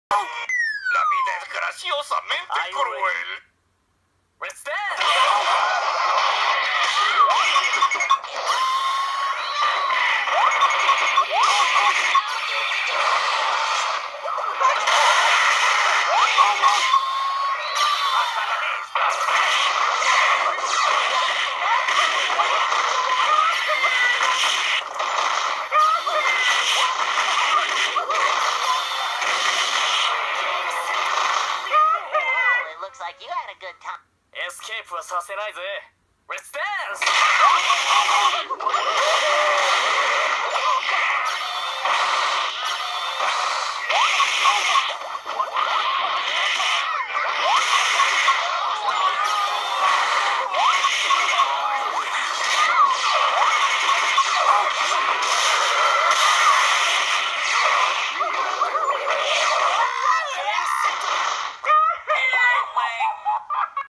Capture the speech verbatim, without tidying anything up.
La vida es graciosamente cruel. Let's dance! Hasta la vista. It looks like you had a good time. エスケープはさせないぜ。Let's dance!